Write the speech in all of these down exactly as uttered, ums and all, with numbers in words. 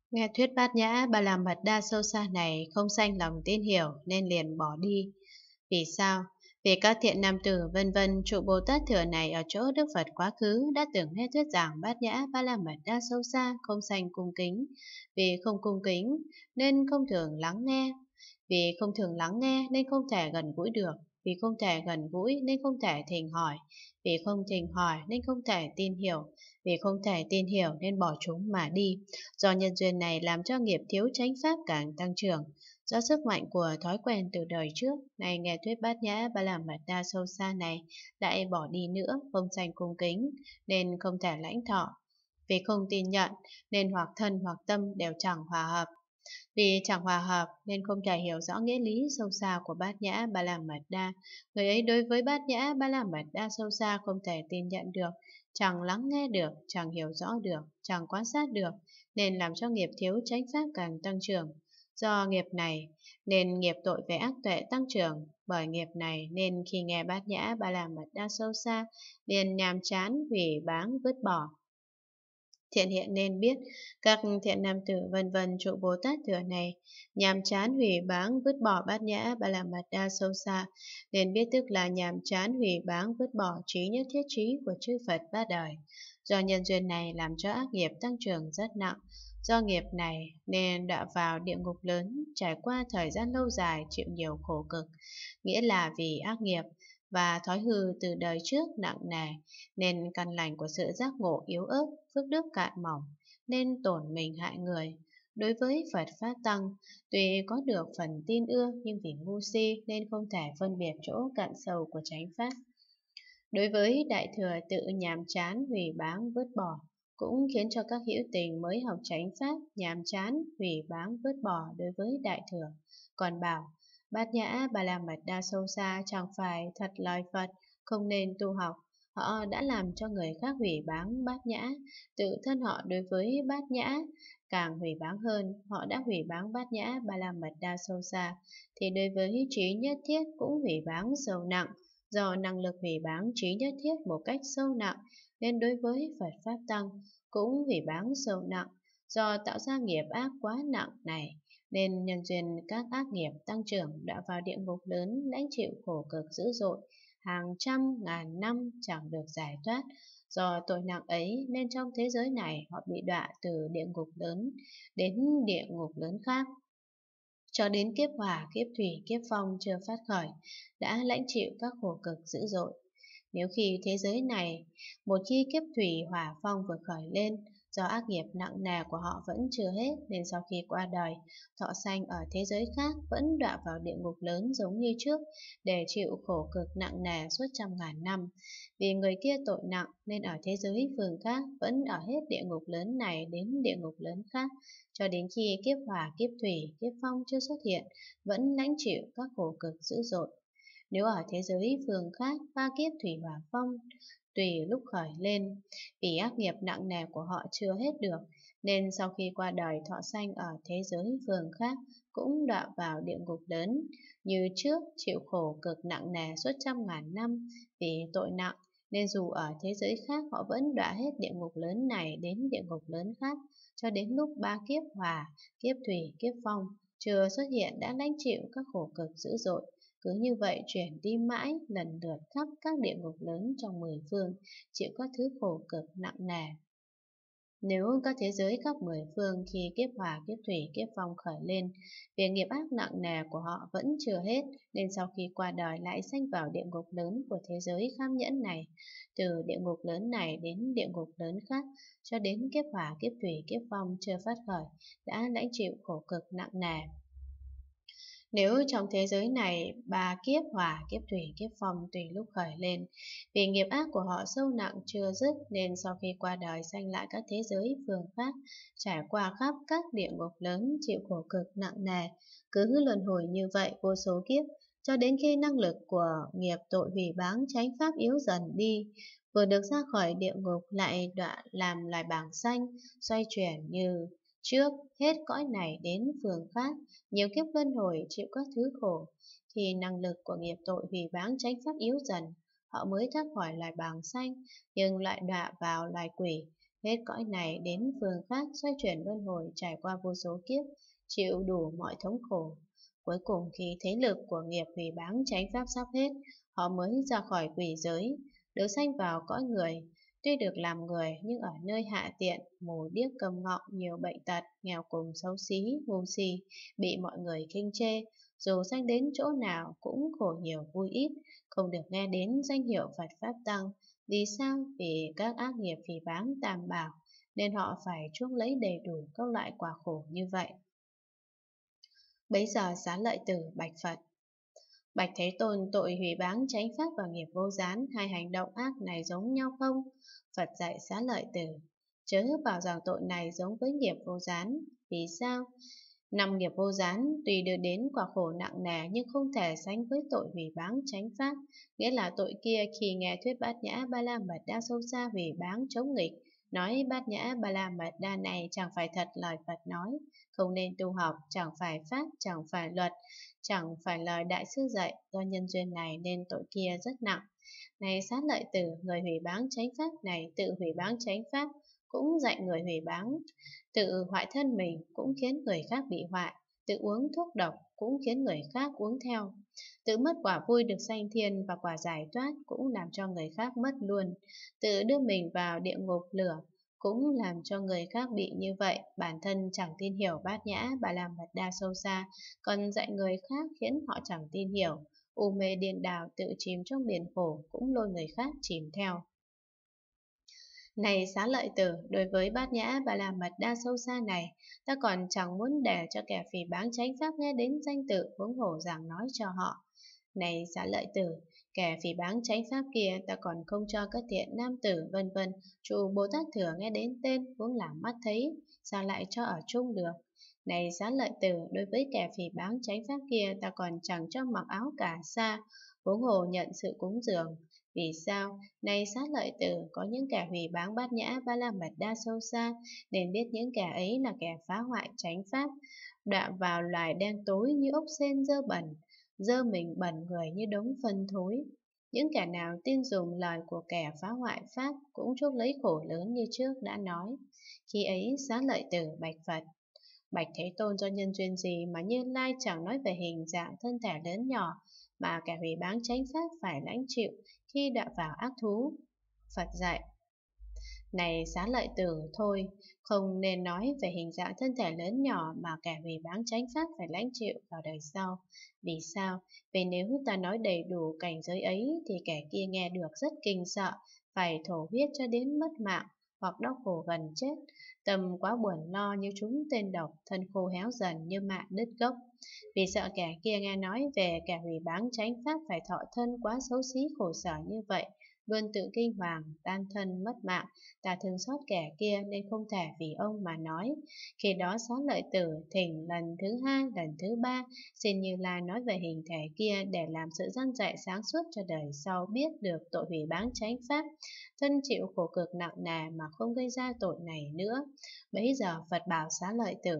Nghe thuyết bát nhã, bà làm mật đa sâu xa này không sanh lòng tin hiểu nên liền bỏ đi. Vì sao? Vì các thiện nam tử vân vân trụ Bồ Tát thừa này ở chỗ Đức Phật quá khứ đã từng nghe thuyết giảng bát nhã ba la mật đa sâu xa không sanh cung kính. Vì không cung kính nên không thường lắng nghe. Vì không thường lắng nghe nên không thể gần gũi được. Vì không thể gần gũi nên không thể thỉnh hỏi. Vì không thỉnh hỏi nên không thể tin hiểu. Vì không thể tin hiểu nên bỏ chúng mà đi. Do nhân duyên này làm cho nghiệp thiếu chánh pháp càng tăng trưởng. Do sức mạnh của thói quen từ đời trước, này nghe thuyết bát nhã ba la mật đa sâu xa này lại bỏ đi nữa, không sanh cung kính, nên không thể lãnh thọ. Vì không tin nhận, nên hoặc thân hoặc tâm đều chẳng hòa hợp. Vì chẳng hòa hợp nên không thể hiểu rõ nghĩa lý sâu xa của bát nhã ba la mật đa. Người ấy đối với bát nhã ba la mật đa sâu xa không thể tin nhận được, chẳng lắng nghe được, chẳng hiểu rõ được, chẳng quan sát được, nên làm cho nghiệp thiếu chánh pháp càng tăng trưởng. Do nghiệp này nên nghiệp tội về ác tuệ tăng trưởng. Bởi nghiệp này nên khi nghe bát nhã ba la mật đa sâu xa liền nhàm chán, hủy báng, vứt bỏ. Thiện hiện nên biết, các thiện nam tử vân vân trụ Bồ Tát thừa này, nhàm chán hủy báng vứt bỏ bát nhã ba la mật đa sâu xa, nên biết tức là nhàm chán hủy báng vứt bỏ trí nhất thiết trí của chư Phật ba đời. Do nhân duyên này làm cho ác nghiệp tăng trưởng rất nặng. Do nghiệp này nên đã vào địa ngục lớn, trải qua thời gian lâu dài chịu nhiều khổ cực, nghĩa là vì ác nghiệp và thói hư từ đời trước nặng nề, nên căn lành của sự giác ngộ yếu ớt, phước đức cạn mỏng, nên tổn mình hại người. Đối với Phật Pháp Tăng, tuy có được phần tin ưa nhưng vì ngu si nên không thể phân biệt chỗ cạn sâu của chánh Pháp. Đối với Đại Thừa tự nhàm chán, hủy báng, vứt bỏ, cũng khiến cho các hữu tình mới học chánh Pháp nhàm chán, hủy báng, vứt bỏ đối với Đại Thừa. Còn bảo, bát nhã ba la mật đa sâu xa chẳng phải thật lời Phật, không nên tu học. Họ đã làm cho người khác hủy báng bát nhã, tự thân họ đối với bát nhã càng hủy báng hơn, họ đã hủy báng bát nhã ba la mật đa sâu xa, thì đối với trí nhất thiết cũng hủy báng sâu nặng. Do năng lực hủy báng trí nhất thiết một cách sâu nặng, nên đối với Phật Pháp Tăng cũng hủy báng sâu nặng. Do tạo ra nghiệp ác quá nặng này, nên nhân duyên các ác nghiệp tăng trưởng đã vào địa ngục lớn lãnh chịu khổ cực dữ dội, hàng trăm ngàn năm chẳng được giải thoát. Do tội nặng ấy nên trong thế giới này họ bị đọa từ địa ngục lớn đến địa ngục lớn khác, cho đến kiếp hỏa, kiếp thủy, kiếp phong chưa phát khởi, đã lãnh chịu các khổ cực dữ dội. Nếu khi thế giới này, một khi kiếp thủy, hỏa, phong vừa khởi lên, do ác nghiệp nặng nề của họ vẫn chưa hết, nên sau khi qua đời, thọ sanh ở thế giới khác vẫn đọa vào địa ngục lớn giống như trước, để chịu khổ cực nặng nề suốt trăm ngàn năm. Vì người kia tội nặng, nên ở thế giới phương khác vẫn ở hết địa ngục lớn này đến địa ngục lớn khác, cho đến khi kiếp hỏa, kiếp thủy, kiếp phong chưa xuất hiện, vẫn lãnh chịu các khổ cực dữ dội. Nếu ở thế giới phương khác, ba kiếp thủy hỏa phong tùy lúc khởi lên, vì ác nghiệp nặng nề của họ chưa hết được, nên sau khi qua đời thọ sanh ở thế giới phương khác cũng đọa vào địa ngục lớn như trước, chịu khổ cực nặng nề suốt trăm ngàn năm. Vì tội nặng nên dù ở thế giới khác họ vẫn đọa hết địa ngục lớn này đến địa ngục lớn khác, cho đến lúc ba kiếp hỏa, kiếp thủy, kiếp phong chưa xuất hiện đã lãnh chịu các khổ cực dữ dội. Cứ như vậy chuyển đi mãi, lần lượt khắp các địa ngục lớn trong mười phương, chịu các thứ khổ cực nặng nề. Nếu các thế giới khắp mười phương khi kiếp hỏa, kiếp thủy, kiếp phong khởi lên, việc nghiệp ác nặng nề của họ vẫn chưa hết, nên sau khi qua đời lại sanh vào địa ngục lớn của thế giới kham nhẫn này, từ địa ngục lớn này đến địa ngục lớn khác, cho đến kiếp hỏa, kiếp thủy, kiếp phong chưa phát khởi, đã lãnh chịu khổ cực nặng nề. Nếu trong thế giới này ba kiếp hỏa, kiếp thủy, kiếp phong tùy lúc khởi lên, vì nghiệp ác của họ sâu nặng chưa dứt, nên sau khi qua đời sanh lại các thế giới phương khác, trải qua khắp các địa ngục lớn chịu khổ cực nặng nề, cứ luân hồi như vậy vô số kiếp, cho đến khi năng lực của nghiệp tội hủy báng chánh pháp yếu dần đi, vừa được ra khỏi địa ngục lại đọa làm loài bảng xanh, xoay chuyển như trước, hết cõi này đến phương khác, nhiều kiếp luân hồi chịu các thứ khổ, thì năng lực của nghiệp tội hủy báng chánh pháp yếu dần, họ mới thoát khỏi loài bàng xanh, nhưng lại đọa vào loài quỷ, hết cõi này đến phương khác xoay chuyển luân hồi trải qua vô số kiếp, chịu đủ mọi thống khổ. Cuối cùng khi thế lực của nghiệp hủy báng chánh pháp sắp hết, họ mới ra khỏi quỷ giới, được sanh vào cõi người. Tuy được làm người nhưng ở nơi hạ tiện, mù điếc cầm ngọng, nhiều bệnh tật, nghèo cùng xấu xí, ngu si, bị mọi người khinh chê. Dù sanh đến chỗ nào cũng khổ nhiều vui ít, không được nghe đến danh hiệu Phật Pháp Tăng. Vì sao? Vì các ác nghiệp phỉ báng tàm bảo, nên họ phải chuốc lấy đầy đủ các loại quả khổ như vậy. Bấy giờ Xá Lợi Tử bạch Phật: Bạch Thế Tôn, tội hủy báng chánh pháp và nghiệp vô gián, hai hành động ác này giống nhau không? Phật dạy Xá Lợi Tử: chớ bảo rằng tội này giống với nghiệp vô gián. Vì sao? Năm nghiệp vô gián tuy đưa đến quả khổ nặng nề nhưng không thể sánh với tội hủy báng chánh pháp. Nghĩa là tội kia khi nghe thuyết Bát Nhã Ba La Mật Đa sâu xa hủy báng chống nghịch, nói Bát Nhã Ba La Mật Đa này chẳng phải thật lời Phật nói, không nên tu học, chẳng phải pháp, chẳng phải luật, chẳng phải lời đại sư dạy. Do nhân duyên này nên tội kia rất nặng. Này Xá Lợi Tử, người hủy báng chánh pháp này tự hủy báng chánh pháp, cũng dạy người hủy báng. Tự hoại thân mình cũng khiến người khác bị hoại, tự uống thuốc độc cũng khiến người khác uống theo. Tự mất quả vui được sanh thiên và quả giải thoát cũng làm cho người khác mất luôn. Tự đưa mình vào địa ngục lửa cũng làm cho người khác bị như vậy. Bản thân chẳng tin hiểu Bát Nhã Ba La Mật Đa sâu xa, còn dạy người khác khiến họ chẳng tin hiểu. U mê điên đảo tự chìm trong biển khổ cũng lôi người khác chìm theo. Này Xá Lợi Tử, đối với Bát Nhã Ba La Mật Đa sâu xa này, ta còn chẳng muốn để cho kẻ phỉ báng chánh pháp nghe đến danh tự, huống hồ giảng nói cho họ. Này Xá Lợi Tử, kẻ phỉ báng chánh pháp kia ta còn không cho các thiện nam tử vân vân, trụ Bồ Tát Thừa nghe đến tên, huống làm mắt thấy, sao lại cho ở chung được? Này Xá Lợi Tử, đối với kẻ phỉ báng chánh pháp kia ta còn chẳng cho mặc áo cà sa, huống hồ nhận sự cúng dường. Vì sao? Này Xá Lợi Tử, có những kẻ hủy báng Bát Nhã Ba La Mật Đa sâu xa, nên biết những kẻ ấy là kẻ phá hoại chánh pháp, đọa vào loài đen tối như ốc sên dơ bẩn, dơ mình bẩn người như đống phân thối. Những kẻ nào tin dùng lời của kẻ phá hoại pháp cũng chuốc lấy khổ lớn như trước đã nói. Khi ấy Xá Lợi Tử bạch Phật: Bạch Thế Tôn, do nhân duyên gì mà Như Lai chẳng nói về hình dạng thân thể lớn nhỏ mà kẻ hủy báng chánh pháp phải lãnh chịu khi đọa vào ác thú? Phật dạy: Này Xá Lợi Tử, thôi, không nên nói về hình dạng thân thể lớn nhỏ mà kẻ hủy báng chánh pháp phải lãnh chịu vào đời sau. Vì sao? Vì nếu ta nói đầy đủ cảnh giới ấy thì kẻ kia nghe được rất kinh sợ, phải thổ huyết cho đến mất mạng, hoặc đau khổ gần chết. Tâm quá buồn lo như chúng tên độc, thân khô héo dần như mạ đứt gốc. Vì sợ kẻ kia nghe nói về kẻ hủy báng chánh pháp phải thọ thân quá xấu xí khổ sở như vậy, luôn tự kinh hoàng, tan thân mất mạng, ta thương xót kẻ kia nên không thể vì ông mà nói. Khi đó Xá Lợi Tử thỉnh lần thứ hai, lần thứ ba, xin Như Lai nói về hình thể kia để làm sự răn dạy sáng suốt cho đời sau biết được tội hủy báng chánh pháp, thân chịu khổ cực nặng nề mà không gây ra tội này nữa. Bấy giờ Phật bảo Xá Lợi Tử: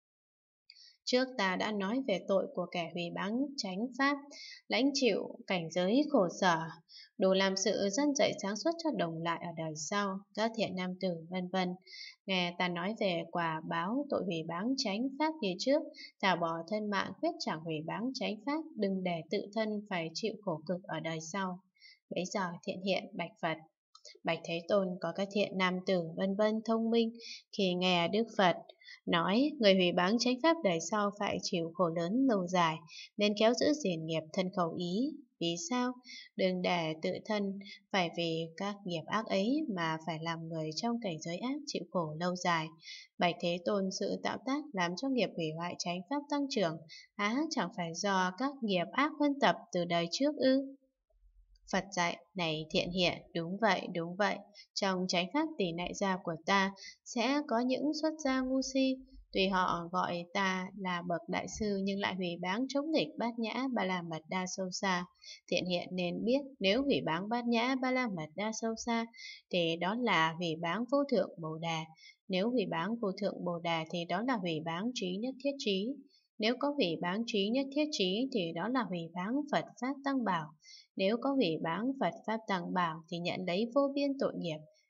Trước ta đã nói về tội của kẻ hủy báng chánh pháp, lãnh chịu cảnh giới khổ sở, đủ làm sự dân dạy sáng suốt cho đồng lại ở đời sau, các thiện nam tử vân vân. Nghe ta nói về quả báo tội hủy báng chánh pháp như trước, thả bỏ thân mạng quyết chẳng hủy báng chánh pháp, đừng để tự thân phải chịu khổ cực ở đời sau. Bấy giờ thiện hiện bạch Phật: Bạch Thế Tôn, có các thiện nam tử vân vân thông minh khi nghe Đức Phật nói người hủy báng chánh pháp đời sau phải chịu khổ lớn lâu dài, nên kéo giữ gìn nghiệp thân khẩu ý. Vì sao? Đừng để tự thân phải vì các nghiệp ác ấy mà phải làm người trong cảnh giới ác chịu khổ lâu dài. Bạch Thế Tôn, sự tạo tác làm cho nghiệp hủy hoại chánh pháp tăng trưởng, há chẳng phải do các nghiệp ác huân tập từ đời trước ư? Phật dạy: Này thiện hiện, đúng vậy, đúng vậy. Trong chánh pháp tỷ nại gia của ta sẽ có những xuất gia ngu si, tuy họ gọi ta là bậc đại sư nhưng lại hủy báng chống nghịch Bát Nhã Ba La Mật Đa sâu xa. Thiện hiện nên biết, nếu hủy báng Bát Nhã Ba La Mật Đa sâu xa thì đó là hủy báng vô thượng Bồ Đà. Nếu hủy báng vô thượng Bồ Đà thì đó là hủy báng trí nhất thiết trí. Nếu có hủy báng trí nhất thiết trí thì đó là hủy báng Phật Pháp Tăng Bảo. Nếu có hủy báng Phật Pháp Tăng Bảo thì nhận lấy vô biên tội nghiệp.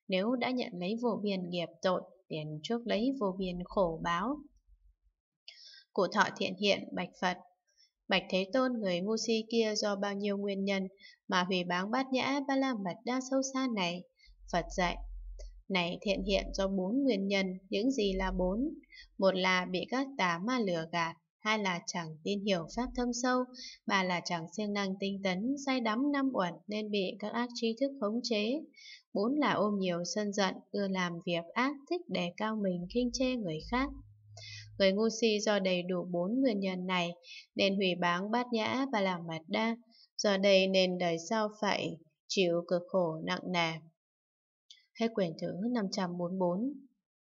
nếu đã nhận lấy vô biên nghiệp tội, liền chuốc lấy vô biên khổ báo. Cụ Thọ Thiện hiện bạch Phật: Bạch Thế Tôn, người ngu si kia do bao nhiêu nguyên nhân mà hủy báng bát nhã ba la mật đa sâu xa này? Phật dạy: Này Thiện hiện, do bốn nguyên nhân. Những gì là bốn? Một là bị các tà ma lừa gạt, hai là chẳng tin hiểu pháp thâm sâu, ba là chẳng siêng năng tinh tấn, say đắm năm uẩn nên bị các ác tri thức khống chế, bốn là ôm nhiều sân giận, ưa làm việc ác, thích đề cao mình, khinh chê người khác. Người ngu si do đầy đủ bốn nguyên nhân này nên hủy báng bát nhã và làm mật đa, do đây nên đời sau phải chịu cực khổ nặng nề. Hết quyển thứ năm trăm bốn mươi bốn.